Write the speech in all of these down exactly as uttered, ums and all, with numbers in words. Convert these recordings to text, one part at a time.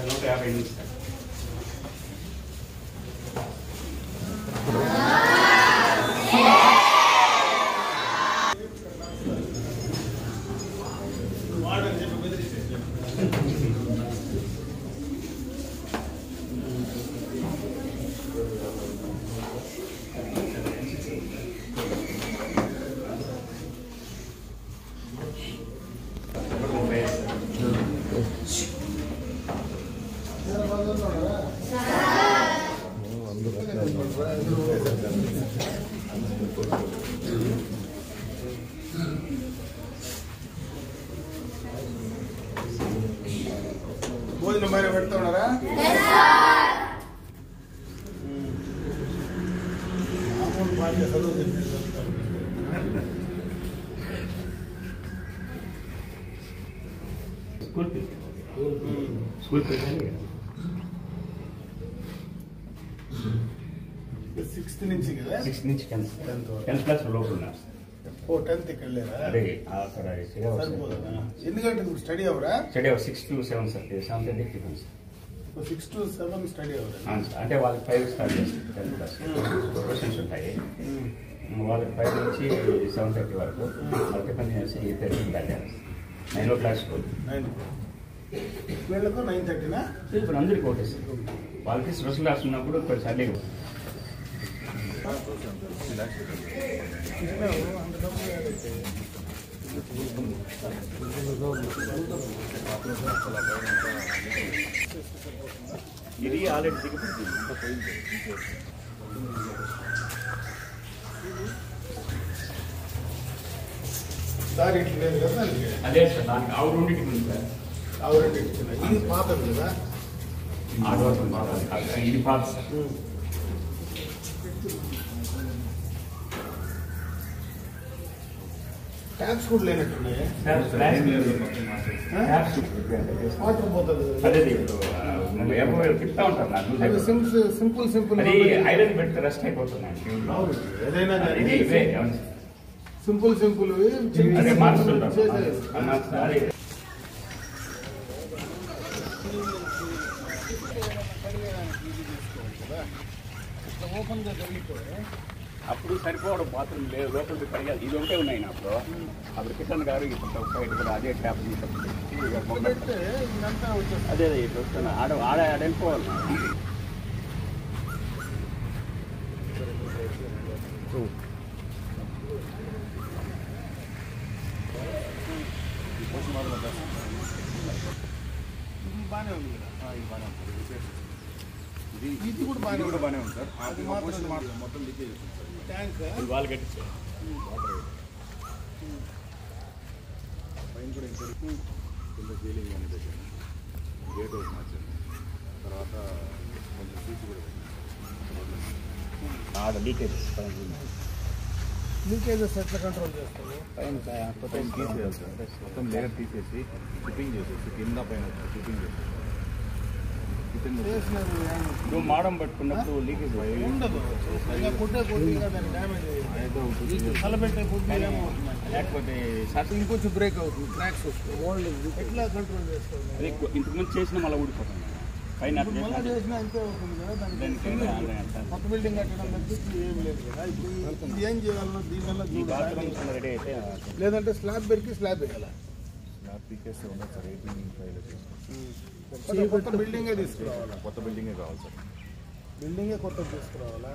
Sir నూట యాభై ఎనిమిది సార్ భోజనం బయట పెడతా ఉన్నారా? మామూలు బాగా చదువు స్కూల్ స్కూల్ సిక్స్త్ నుంచి కదా? సిక్స్త్ నుంచి టెన్త్ టెన్త్ క్లాస్ లోపల ఉన్నారు. ఓ టెన్త్ ఇక్కడ లేరా? అదే అక్కడ ఎన్ని గంటలకు స్టడీ అవరా? Study hour six to seven sir seven thirty tiffin sir. Six to seven study అవరా? అంటే వాళ్ళకి ఫైవ్ స్టార్ట్ చేస్తారు టెన్త్ క్లాస్ ప్రొఫెషన్స్ ఉంటాయి. వాళ్ళకి ఫైవ్ నుంచి సెవెన్ థర్టీ వరకు వాళ్ళ టిఫిన్ చేసి ఎయిట్ థర్టీకి వెళ్ళారు. నైన్ ఓ క్లాస్ స్కూల్ నైన్ వీళ్ళకు నైన్ థర్టీనా? ఇప్పుడు అందరికీ ఒకటే సార్. వాళ్ళకి స్పెషల్ క్లాస్ ఉన్నప్పుడు ఇప్పుడు సర్లే ఇది ఆల్రెడీ దిగిపోయింది. సార్ ఇట్లా లేదు కదా? అదే సార్ దానికి ఆవు రెండింటికి ఉంది సార్. ఆవు రెండింటికి ఇది పాతది కదా? ఇది పాత ట్యాప్స్ కూడా లేనట్టున్నాయి. వాటర్ పోతుంది. అదే చెప్తా ఉంటారు నాకు సింపుల్ సింపుల్ అది ఐరన్ పెడితే రెస్ట్ అయిపోతున్నాయి. ఏదైనా ఇవే సింపుల్ సింపుల్ అదే మార్చుతుంటారు. ఓపెన్ గా జరిగిపోయి అప్పుడు సరిపోవడం బాత్రూమ్ లేదు, లోపలికి కడిగాలి. ఇది ఒకటే ఉన్నాయి నాకు. అప్పుడు కిషన్ గారు ఇప్పుడు బయట కూడా అదే ట్యాప్ అదే ఇట్లా వస్తున్నా ఆడ ఆడ ఆడెళ్ళిపోవాలి. బాగానే ఉంది కదా? ఇది బాగానే ఉంటుంది. ఇది ఇది కూడా బాగానే కూడా బాగానే ఉంది సార్. అది మాత్రం మొత్తం లీకేజ్ వస్తుంది సార్. ట్యాంక్ వాళ్ళు కట్టించారు. పైన కూడా ఇంకా కింద సీలింగ్ కానీ పెట్టాను. గేట్ ఒకటి మార్చాను. తర్వాత కొంచెం సీసీ కూడా పెట్టాను. ఆడ లీకేజ్ లీకేజెస్ ఎట్లా కంట్రోల్ చేస్తారు? పైన పైన తీసేయాలి సార్. మొత్తం లేయర్ తీసేసి ఫిట్టింగ్ చేసేసి కింద పైన ఫిట్టింగ్ చేసేసి నువ్వు మాడం పట్టుకున్నప్పుడు లీకేజ్ ఉండదు. కొట్టే కొద్దిగా దాన్ని డ్యామేజ్ అయ్యింది. కలబెట్టే కొద్దిగా లేకపోతే ఇంకొంచెం బ్రేక్ అవుతుంది, క్రాక్స్ వస్తాయి. ఓల్డ్ ఎట్లా కంట్రోల్ చేస్తారు? అది ఇంతకుముందు చేసిన మళ్ళీ ఊడిపోతుంది. పైన మళ్ళీ చేసినా అంతే అవుతుంది కదా? దానికి కొత్త బిల్డింగ్ కట్టడం తప్పించి ఏం లేదు కదా? ఇప్పుడు ఇది ఏం చేయాలో దీనివల్ల రెడీ అయితే లేదంటే స్లాబ్ పెరిగి స్లాబ్ వేయాలా? స్లాబ్ పీకేస్తే ఉండదు సార్. ఎయిటీన్ ఫైవ్ కొత్త బిల్డింగే తీసుకురావాలా? కొత్త బిల్డింగే కావాలి సార్. బిల్డింగే కొత్త తీసుకురావాలా?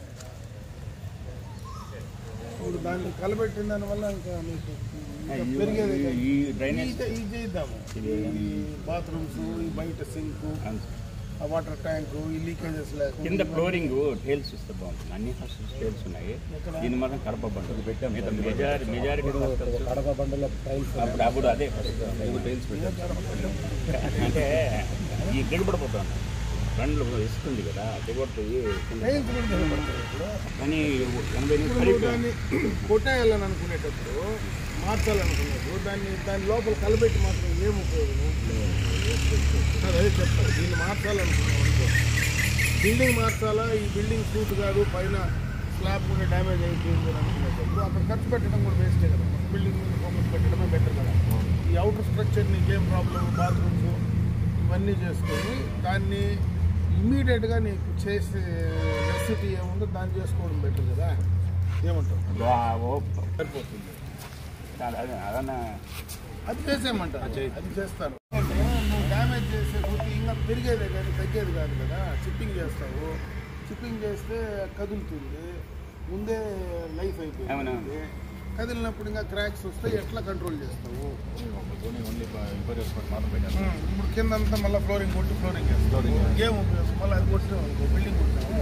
ఇప్పుడు దాన్ని కలబెట్టిన దానివల్ల ఇంకా మీకు పెరిగేది. ఈ డ్రైనేజ్ ఇది చేద్దాము. ఈ బాత్రూమ్స్, ఈ బయట సింక్, ఆ వాటర్ ట్యాంక్, ఈ లీకేజెస్ లేకుండా కింద ఫ్లోరింగ్ టైల్స్ ఇస్తే బాగుంటుంది. అన్ని హాస్టల్స్ టైల్స్ ఉన్నాయి. దీని మాత్రం కడప బండలు పెట్టాం. మెజారిటీ మెజారిటీ కడప బండలో టైల్స్ అప్పుడు అప్పుడు అదే టైల్స్ పెట్టాం. అంటే ఈ దిగబడిపోతాను బండ్లు ఇస్తుంది కదా, దిగబడుతుంది. కానీ ఎనభై దాన్ని కొట్టేయాలని అనుకునేటప్పుడు, మార్చాలనుకున్నప్పుడు దాన్ని దాని లోపల కలబెట్టి మాత్రం ఏం ఉపయోగం? అదే చెప్తారు. దీన్ని మార్చాలనుకున్నాం అనుకో, బిల్డింగ్ మార్చాలా, ఈ బిల్డింగ్ సూట్ కాదు, పైన స్లాబ్ కూడా డ్యామేజ్ అయిపోయింది అని అనుకునేటప్పుడు అక్కడ ఖర్చు పెట్టడం కూడా వేస్టే కదా. బిల్డింగ్ మీద ఫోకస్ పెట్టడమే బెటర్ కదా. ఈ అవుటర్ స్ట్రక్చర్ నీకు ఏం ప్రాబ్లం, బాత్రూమ్స్ ఇవన్నీ చేసుకొని దాన్ని ఇమ్మీడియట్గా నీకు చేసే నెసిటీ ఏముందో దాన్ని చేసుకోవడం బెటర్ కదా. ఏమంటావు? సరిపోతుంది. అది చేసేయమంటారు, అది చేస్తారు. నువ్వు డ్యామేజ్ చేసే కొద్ది ఇంకా పెరిగేదే కానీ తగ్గేది కాదు కదా. చిప్పింగ్ చేస్తావు, చిప్పింగ్ చేస్తే కదులుతుంది, ముందే లైఫ్ అయిపోయింది. కదిలినప్పుడు ఇంకా క్రాక్స్ వస్తే ఎట్లా కంట్రోల్ చేస్తావు? ఇప్పుడు కింద అంతా మళ్ళీ ఫ్లోరింగ్ కొట్టి ఫ్లోరింగ్ చేస్తావు. ఏం ఉపయోగం? మళ్ళీ అది కొట్టావు అనుకో, బిల్డింగ్ కొట్టావు.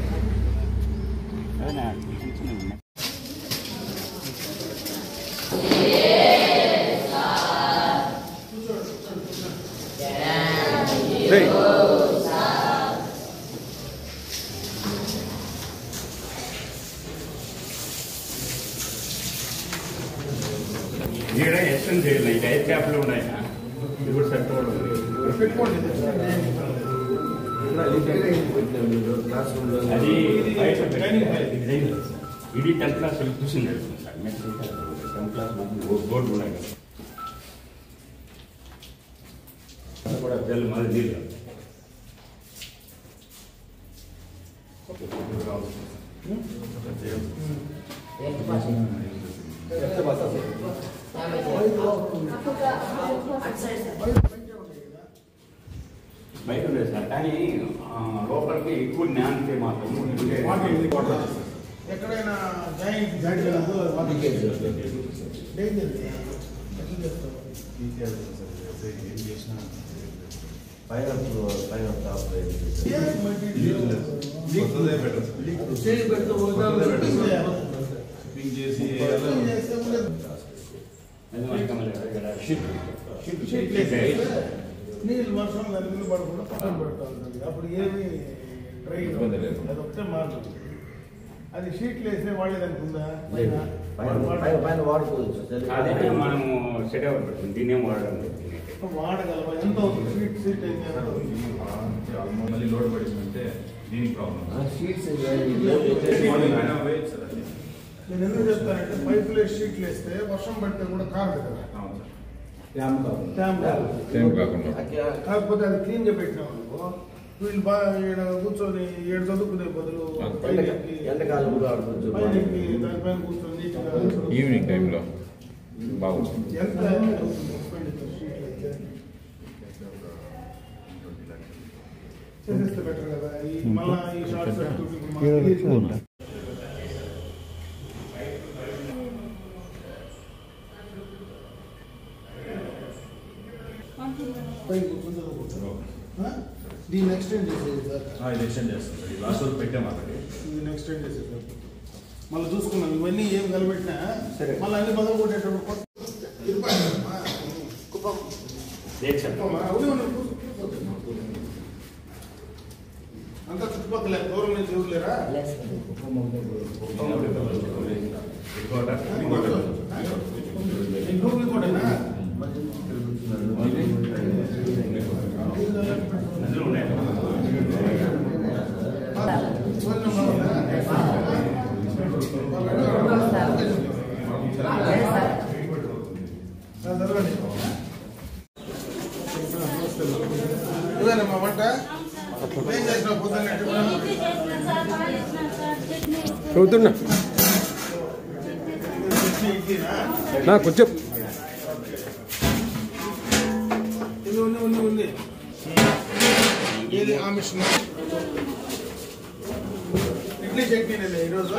ఇక్కడ ఎక్స్టెండ్ చేయాలి. ఇంకా ఐదు క్యాప్లు ఉన్నాయి, ఇప్పుడు సరిపోవడం పెట్టుకోండి. అది ఇది టెన్త్ క్లాస్ చూసింది సార్. టెన్త్ క్లాస్ బోర్డు ఉన్నాయి కదా కూడా జల్ మళ్ళీ నీళ్ళు బయట ఉండేది సార్. కానీ లోపలికి ఎక్కువ జ్ఞానితే మాత్రం ఎక్కడైనా జాయింట్ జాయింట్ డేంజర్ ఏం చేసినా పైన పైన టాప్ చేసి నీళ్ళు వర్షం దాని మీద పడకుండా పక్కన పెడతాం. అప్పుడు ఏమి డ్రై అది ఒకటే మార్పు. అది షీట్లు వేసే వాడేదనుకుందా? పైన వాడుకోవచ్చు. మనము సెట్ అవ్వడం పెడుతుంది, దీన్ని ఏం వాడడం వాడగలవా? ఎంత అవుతుంది షీట్? షీట్ అయితే మళ్ళీ లోడ్ పడిందంటే దీనికి ప్రాబ్లం. షీట్స్ నేను ఎందుకు చెప్తానంటే పైపులు వేసి షీట్లు వేస్తే వర్షం పడితే కూడా కాదు కదా. కాకపోతే అది క్లీన్ గా పెట్టినాం అనుకో, వీళ్ళు బాగా కూర్చొని ఏడు చదువుకునే బదులు ఎంతకాలం దానిపైన కూర్చొని నీట్గా ఈవినింగ్ టైంలో బాగుంటుంది. ఎంత చేసేస్తే బెటర్ కదా. ఈ మళ్ళా ఈ షార్ట్ సర్క్యూట్ దీన్ని ఎక్స్టెండ్ చేసేది సార్. ఇది ఎక్స్టెండ్ చేస్తాం సార్. లాస్ట్ రోజు పెట్టాము అక్కడ. దీన్ని ఎక్స్టెండ్ చేసేది సార్. మళ్ళీ చూసుకున్నాం ఇవన్నీ ఏం కలబెట్టినా మళ్ళీ అన్ని బదులు కొట్టేటప్పుడు అంతా చుట్టుపక్కల దూరం నుంచి చూడలేరా? ఇంకోటేనా? ఇదేనమ్మా వంట ఏం చేసినావు పొద్దున్న? చదువుతున్నా నా కొంచెం ఉంది ఉంది ఉంది ఏది ఆ మిషన్ ఇడ్లీ చట్నీ ఈరోజు.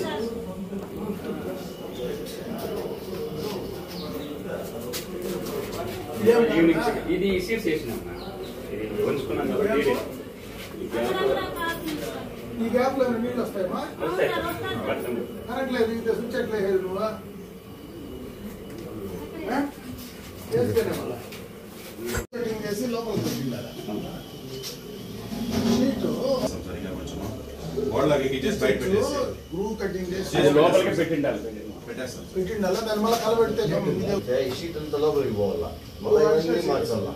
ఇది సీట్స్ వేసినా ఉంచుకున్నాం కాబట్టి ఈ గ్యాప్ లో నీళ్ళు వస్తాయమ్మా? కరెక్ట్ లేదు. ఇంత స్విచ్ ఎట్లేదు నువ్వు చేస్తేనే మళ్ళా కటింగ్ చేసి లోపలికి పెట్టిల్లారా? గ్రూవ్ కటింగ్ చేసి లోపలికి పెట్టిండాలి పెట్టిండాలా? దాని మళ్ళీ కలబెడితే ఈ షీట్ అంతా లోపలికి పోవాలా, మళ్ళీ మార్చాలా.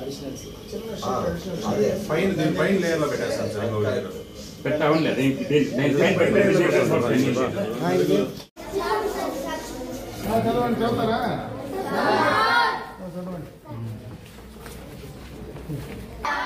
అదే పైన దీని పైన లేయర్ లో పెట్టేస్తాం సార్. పెట్టా ఉండలేదు చదవండి. చదువుతారా? చదవండి.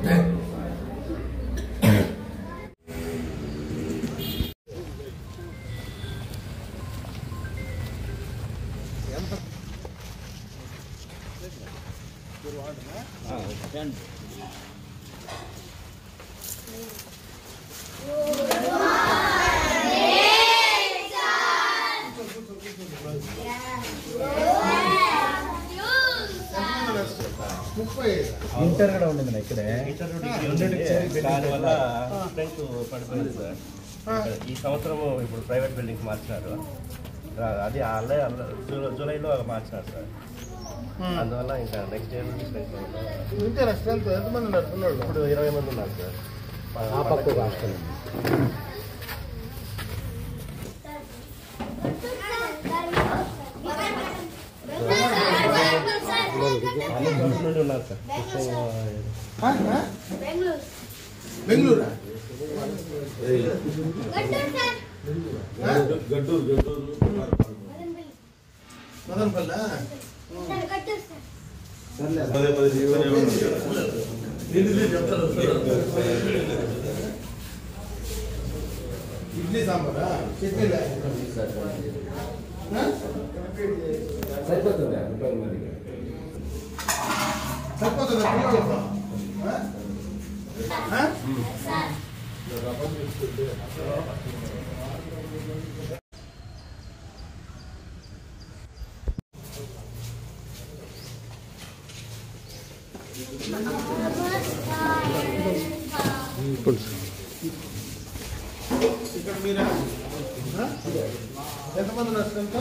ఇంటర్ కూడా ఉండింది ఇక్కడే దానివల్ల స్ట్రెంత్ పడిపోయింది సార్. ఈ సంవత్సరం ఇప్పుడు ప్రైవేట్ బిల్డింగ్స్ మార్చినారు. అది అల్లే జూలైలో మార్చినారు సార్. అందువల్ల ఇంకా నెక్స్ట్ ఇయర్ నుంచి స్ట్రెంత్ స్ట్రెంత్ ఎంతమంది ఉన్నారు పిల్లలు? ఇప్పుడు ఇరవై మంది ఉన్నారు సార్. ఆ పక్క హాస్టల్ నుండి ఉన్నారు సార్. బెంగళూరు గడ్డూరు గడ్డూరు మదనపల్లి పదే పదే చెప్తానే ఉంటారు. ఇడ్లీ సాంబారా చట్నీ సరిపోతుంది ముప్పై మందికి సరిపోతుందా పిల్లలకు? ఇక్కడ మీరా ఎంతమంది ఉన్నారు స్ట్రెంత్?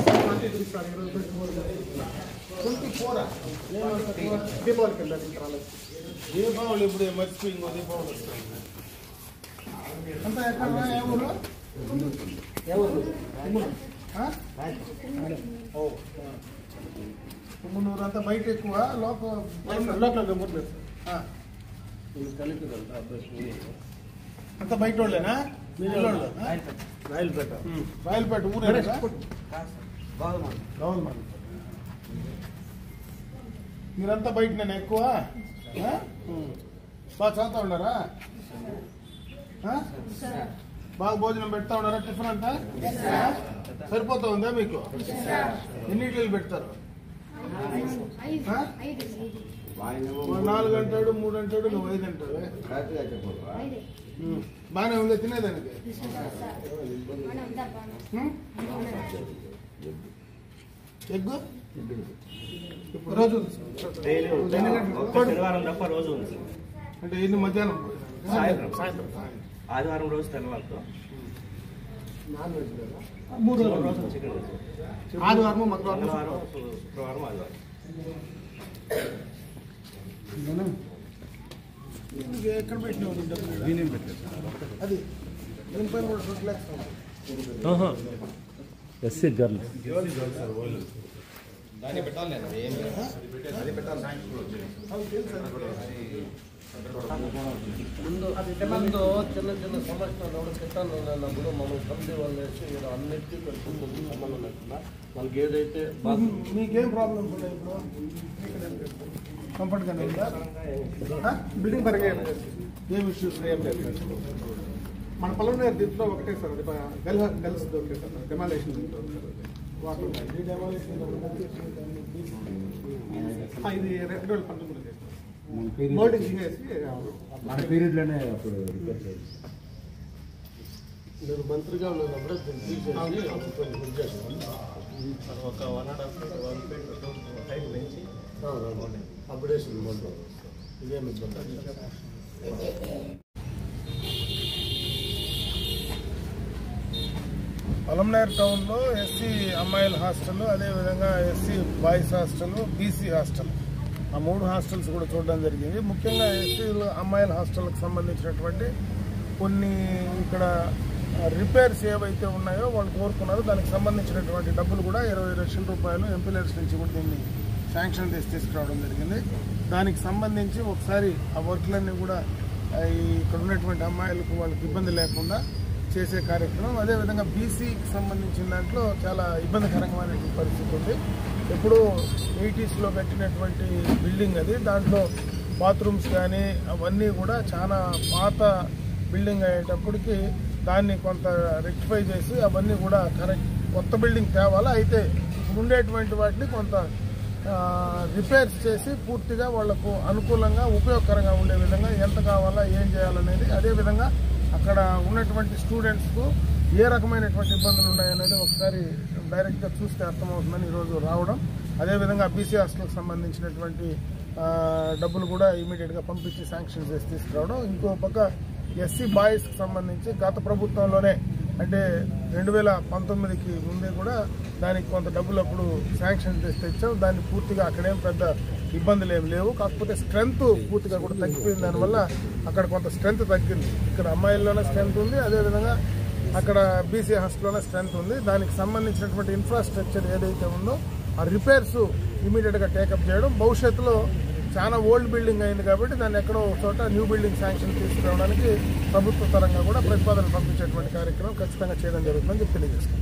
ట్వంటీ ఫోరా? దీపావళికి వెళ్ళారు ఇంకా రాలేదు. దీపావళి ఇప్పుడు మర్చిపోయిందో దీపావళి అంతా ఎక్కడ ఏ ఊరు? మున్నూరు అంతా బయట ఎక్కువ లోపల లోపల ముట్లేదు అంతా బయట వాళ్ళేనా? రాయలపేట రాయలపేట ఊరే మీరంతా బయట నేను ఎక్కువ బాగా చదువుతా ఉన్నారా? బాగా భోజనం పెడతా ఉన్నారా? టిఫిన్ అంతా సరిపోతా ఉందా మీకు? ఎన్ని ఇడ్లీలు పెడతారు? నాలుగు అంటాడు, మూడు అంటాడు, నువ్వు ఐదు అంటాడు. బాగానే ఉంది తినేదానికి. ఎగ్గు రోజు శనివారం తప్ప రోజు ఉంది అంటే ఎన్ని మధ్యాహ్నం సాయంత్రం సాయంత్రం ఆదివారం రోజు తెల్లవారుతో మూడు రోజులు చికెన్ ఆదివారం మంగళవారం శనివారం శుక్రవారం ఆదివారం. ఎక్కడ పెట్టినావు అది దీనిపైన కూడా టూ ల్యాక్స్ ఎస్సీ గర్ల్ దాన్ని పెట్టాలి నేను ఏం అది పెట్టాలి. ముందు ముందు చిన్న చిన్న సమస్యలు పెట్టాను అన్నప్పుడు మనం కంపెనీ వాళ్ళు వేసి అన్నిటికీ పెట్టుకుంటుంది సంబంధం లేకుండా మనకి ఏదైతే మీకేం ప్రాబ్లమ్స్ ఉన్నాయి ఇప్పుడు? కంఫర్ట్గానే ఉందా? బిల్డింగ్ పరంగా ఏం ఇష్యూస్ ఏం లేదు. మన పొలంలో దీంట్లో ఒకటే సార్ అది గల్ గల్స్ ఒకటే సార్ డెమాలేషన్ వాటర్ ఈ డెమాలేషన్ ఇది రెండు వేల పంతొమ్మిది బోర్డింగ్ చేసి మన పీరియడ్లోనే అప్పుడు రిపేర్ చేయాలి. నేను మంత్రిగా ఉన్నప్పుడు తీసేసి ఒక one and half one feet height పెంచి అప్డేషన్ ఇదేమి ఇబ్బంది. అలంనేర్ టౌన్లో ఎస్సీ అమ్మాయిల హాస్టల్, అదేవిధంగా SC boys hostel, BC hostel, ఆ మూడు హాస్టల్స్ కూడా చూడడం జరిగింది. ముఖ్యంగా ఎస్సీ అమ్మాయిల హాస్టల్కి సంబంధించినటువంటి కొన్ని ఇక్కడ రిపేర్స్ ఏవైతే ఉన్నాయో వాళ్ళు కోరుకున్నారో దానికి సంబంధించినటువంటి డబ్బులు కూడా ఇరవై లక్షల రూపాయలు ఎంపీలర్స్ నుంచి కూడా దీన్ని శాంక్షన్ చేసి తీసుకురావడం జరిగింది. దానికి సంబంధించి ఒకసారి ఆ వర్క్లన్నీ కూడా ఇక్కడ ఉన్నటువంటి అమ్మాయిలకు వాళ్ళకి ఇబ్బంది లేకుండా చేసే కార్యక్రమం. అదేవిధంగా బీసీకి సంబంధించిన దాంట్లో చాలా ఇబ్బందికరమైనటువంటి పరిస్థితి ఉంది. ఎప్పుడూ ఎయిటీస్లో కట్టినటువంటి బిల్డింగ్ అది, దాంట్లో బాత్రూమ్స్ కానీ అవన్నీ కూడా చాలా పాత బిల్డింగ్ అయ్యేటప్పటికి దాన్ని కొంత రెక్టిఫై చేసి అవన్నీ కూడా కరెక్ట్ కొత్త బిల్డింగ్ తేవాలా. అయితే ఇప్పుడు ఉండేటువంటి వాటిని కొంత రిపేర్స్ చేసి పూర్తిగా వాళ్లకు అనుకూలంగా ఉపయోగకరంగా ఉండే విధంగా ఎంత కావాలా ఏం చేయాలనేది, అదేవిధంగా అక్కడ ఉన్నటువంటి స్టూడెంట్స్కు ఏ రకమైనటువంటి ఇబ్బందులు ఉన్నాయనేది ఒకసారి డైరెక్ట్గా చూస్తే అర్థమవుతుందని ఈరోజు రావడం. అదేవిధంగా బీసీ హాస్టల్కి సంబంధించినటువంటి డబ్బులు కూడా ఇమీడియట్గా పంపించి శాంక్షన్ చేసి తీసుకురావడం. ఇంకో పక్క ఎస్సీ బాయ్స్కి సంబంధించి గత ప్రభుత్వంలోనే అంటే రెండు వేల పంతొమ్మిదికి ముందే కూడా దానికి కొంత డబ్బులు అప్పుడు శాంక్షన్ చేసి తెచ్చాం. దాన్ని పూర్తిగా అక్కడేం పెద్ద ఇబ్బందులు ఏమి లేవు. కాకపోతే స్ట్రెంత్ పూర్తిగా కూడా తగ్గిపోయింది. దానివల్ల అక్కడ కొంత స్ట్రెంత్ తగ్గింది. ఇక్కడ అమ్మాయిల్లోనే స్ట్రెంత్ ఉంది, అదేవిధంగా అక్కడ బీసీ హాస్టల్లోనే స్ట్రెంత్ ఉంది. దానికి సంబంధించినటువంటి ఇన్ఫ్రాస్ట్రక్చర్ ఏదైతే ఉందో ఆ రిపేర్స్ ఇమీడియట్గా టేకప్ చేయడం. భవిష్యత్తులో చాలా ఓల్డ్ బిల్డింగ్ అయింది కాబట్టి దాన్ని ఎక్కడో ఒక చోట న్యూ బిల్డింగ్ శాంక్షన్ తీసుకురావడానికి ప్రభుత్వ పరంగా కూడా ప్రతిపాదన పంపించేటువంటి కార్యక్రమం ఖచ్చితంగా చేయడం జరుగుతుందని చెప్పి తెలియజేస్తాం.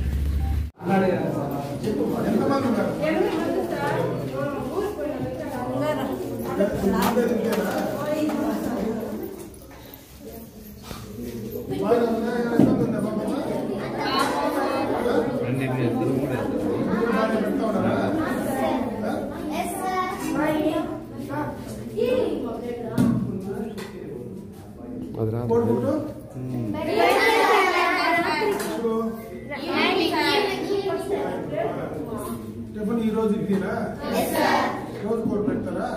అది రాదు. టిఫిన్ ఈ రోజు ఇదేనా? రోజు కూడా పెడతారా?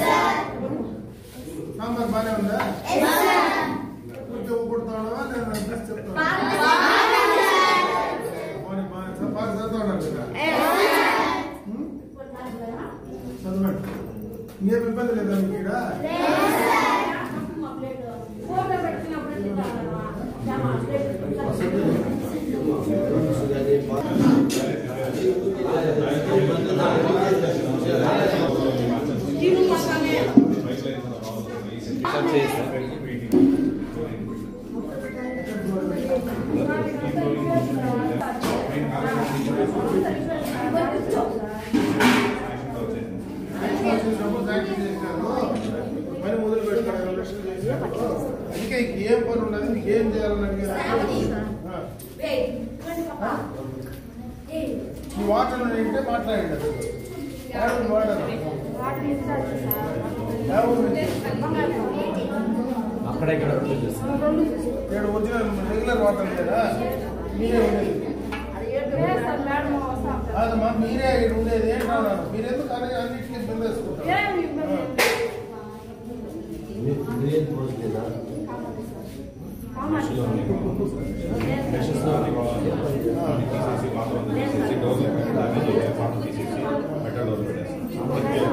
సాంబార్ బాగానే ఉందా? ఉప్పు కొడుతున్నావా? నేను అడ్రస్ చెప్తాను. బాగా చదువుతా ఉన్నారు కదా, చదవండి. ఇంకేం ఇబ్బంది లేదా మీకు ఇక్కడ? పని మొదలు పెడతారు, రెండు లక్షలు చేశారు. అందుకే ఏం పని ఉన్నది, మీకు ఏం చేయాలని అడిగారు. ఈ వాటర్ ఏంటంటే మాట్లాడండి. అది వాటర్ అక్కడ ఇక్కడ ఏడు ఒరిజినల్ రెగ్యులర్ వాటర్ లేదా? మీరే ఉండేది కాదమ్మా, మీరే ఇక్కడ ఉండేది ఏంటన్నా? మీరెందుకు అనే అన్నింటినీ బిల్ వేసుకుంటారు? డోర్